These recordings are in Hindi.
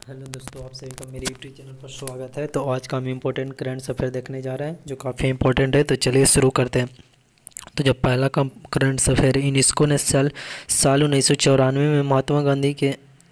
हेलो दोस्तों, आप सभी का मेरे यूट्यूब चैनल पर स्वागत है। तो आज का हम इम्पोर्टेंट करंट अफेयर देखने जा रहे हैं जो काफ़ी इम्पोर्टेंट है। तो चलिए शुरू करते हैं। तो जब पहला का करंट अफेयर यूनेस्को ने साल 1994 में महात्मा गांधी के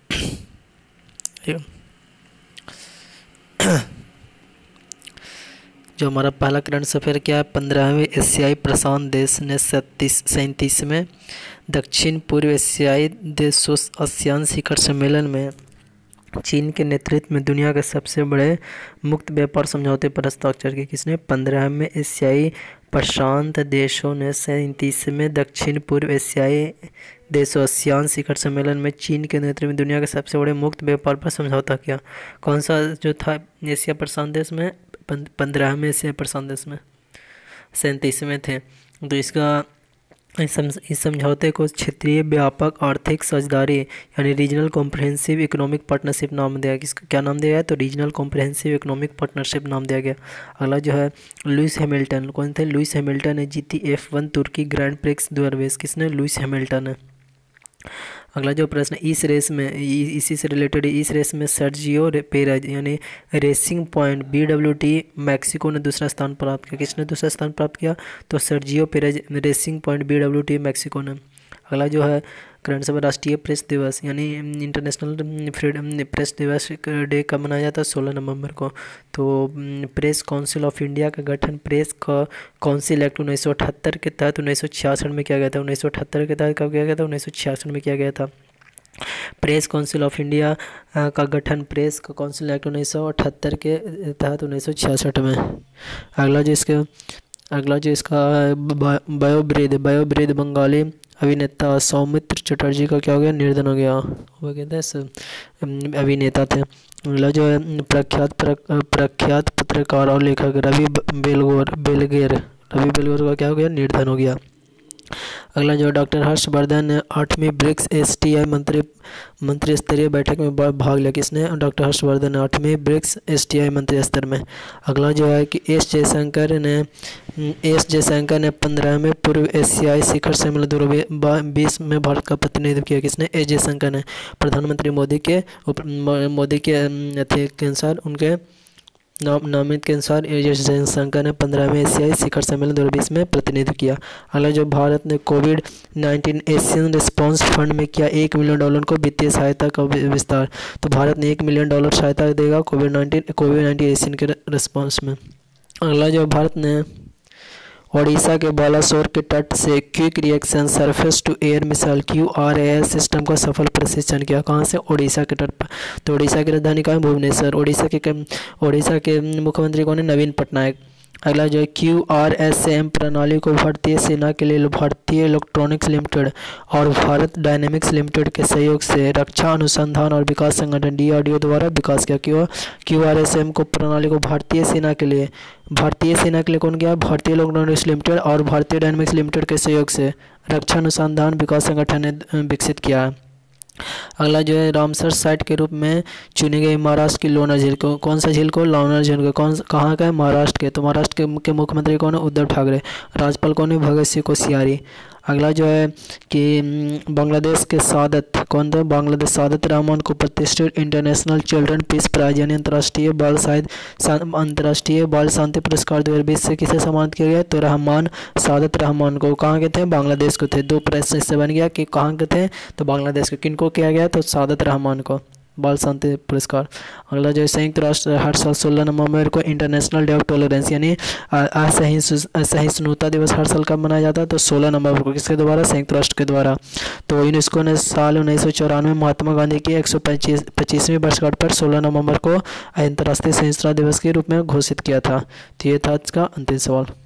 जो हमारा पहला करंट अफेयर क्या है, 15वें एशियाई प्रशांत देश ने 37वें दक्षिण पूर्व एशियाई देशों आसियान शिखर सम्मेलन में चीन के नेतृत्व में दुनिया के सबसे बड़े मुक्त व्यापार समझौते पर हस्ताक्षर किए। किसने? 15वें एशियाई प्रशांत देशों ने 37वें दक्षिण पूर्व एशियाई देशों आसियान शिखर सम्मेलन में चीन के नेतृत्व में दुनिया के सबसे बड़े मुक्त व्यापार पर समझौता किया। कौन सा जो था एशिया प्रशांत देश में? 15वें एशिया प्रशांत देश में 37वें थे। तो इस समझौते को क्षेत्रीय व्यापक आर्थिक साझेदारी यानी रीजनल कॉम्प्रहेंसिव इकोनॉमिक पार्टनरशिप नाम दिया गया। किसका क्या नाम दिया गया? तो रीजनल कॉम्प्रहेंसिव इकोनॉमिक पार्टनरशिप नाम दिया गया। अगला जो है लुइस हैमिल्टन। कौन थे? लुइस हैमिल्टन ने जीती F1 तुर्की ग्रैंड प्रिक्स 2020। किसने? लुइस हैमिल्टन है। अगला जो प्रश्न इस रेस में इसी से रिलेटेड, इस रेस में सर्जियो पेरेज यानी रेसिंग पॉइंट BWT मैक्सिको ने दूसरा स्थान प्राप्त किया। किसने दूसरा स्थान प्राप्त किया? तो Sergio Perez racing point BWT Mexico ने। अगला जो है करंट अफेयर राष्ट्रीय प्रेस दिवस यानी इंटरनेशनल फ्रीडम प्रेस दिवस डे कब मनाया जाता है? 16 नवंबर को। तो प्रेस काउंसिल ऑफ इंडिया का गठन प्रेस काउंसिल एक्ट 1978 के तहत 1966 में किया गया था। 1978 के तहत कब किया गया था? 1966 में किया गया था। प्रेस काउंसिल ऑफ इंडिया का गठन प्रेस काउंसिल एक्ट 1978 के तहत 1966 में। अगला जो इसका बायोब्रिद बंगाली अभिनेता सौमित्र चटर्जी का क्या हो गया? निर्धन हो गया। वो कहते हैं अभिनेता थे। अगला जो है प्रख्यात पत्रकार और लेखक रवि बेलगेर का क्या हो गया? निर्धन हो गया। अगला जो डॉक्टर हर्षवर्धन ने 8वीं ब्रिक्स STI मंत्री स्तरीय बैठक में भाग लिया। किसने? डॉक्टर हर्षवर्धन ने 8वीं ब्रिक्स STI मंत्री स्तर में। अगला जो है कि एस जयशंकर ने 15वें पूर्व एशियाई शिखर सम्मेलन 2020 में भारत का प्रतिनिधित्व किया। किसने? एस जयशंकर ने। प्रधानमंत्री मोदी के अनुसार उनके नामित के अनुसार एस जयशंकर ने 15वें एशियाई शिखर सम्मेलन 2020 में प्रतिनिधित्व किया। अगला जो भारत ने कोविड-19 एशियन रिस्पांस फंड में किया $1 मिलियन को वित्तीय सहायता का विस्तार। तो भारत ने $1 मिलियन सहायता देगा कोविड-19 एशियन के रिस्पांस में। अगला जो भारत ने ओडिशा के बालासोर के तट से quick reaction surface to air missile QRAS system का सफल प्रशिक्षण किया। कहाँ से? ओडिशा के तट पर। तो ओडिशा की राजधानी कहाँ है? भुवनेश्वर। ओडिशा के मुख्यमंत्री कौन है? नवीन पटनायक। अगला जो है QRSAM प्रणाली को भारतीय सेना के लिए भारतीय इलेक्ट्रॉनिक्स लिमिटेड और भारत डायनेमिक्स लिमिटेड के सहयोग से रक्षा अनुसंधान और विकास संगठन DRDO द्वारा विकास किया। QRSAM को प्रणाली को भारतीय सेना के लिए कौन किया? भारतीय इलेक्ट्रॉनिक्स लिमिटेड और भारतीय डायनेमिक्स लिमिटेड के सहयोग से रक्षा अनुसंधान विकास संगठन ने विकसित किया है। अगला जो है रामसर साइट के रूप में चुनी गई महाराष्ट्र की लोनार झील को। कौन सा झील को? लोनार झील को। कहाँ का है? महाराष्ट्र के। तो महाराष्ट्र के मुख्यमंत्री कौन है? उद्धव ठाकरे। राज्यपाल कौन है? भगत सिंह कोश्यारी। अगला जो है कि बांग्लादेश के सादत कौन थे? बांग्लादेश सादत रहमान को प्रतिष्ठित इंटरनेशनल चिल्ड्रन पीस प्राइज यानी अंतर्राष्ट्रीय बाल शांति पुरस्कार 2020 से किसे सम्मानित किया गया? तो सादत रहमान को। कहाँ के थे? बांग्लादेश को थे। 2 प्रश्न इससे बन गया कि कहाँ के थे? तो बांग्लादेश के। किनको किया गया? तो सादत रहमान को बाल शांति पुरस्कार। अगला जो संयुक्त राष्ट्र हर साल 16 नवंबर को इंटरनेशनल डे ऑफ टॉलरेंस यानी असहिष्णुता दिवस हर साल कब मनाया जाता है? तो 16 नवंबर को। किसके द्वारा? संयुक्त राष्ट्र के द्वारा। तो यूनेस्को ने साल 1994 में महात्मा गांधी की 125वीं वर्षगांठ पर 16 नवंबर को अंतर्राष्ट्रीय सहिष्णुता दिवस के रूप में घोषित किया था। तो ये था आज का अंतिम सवाल।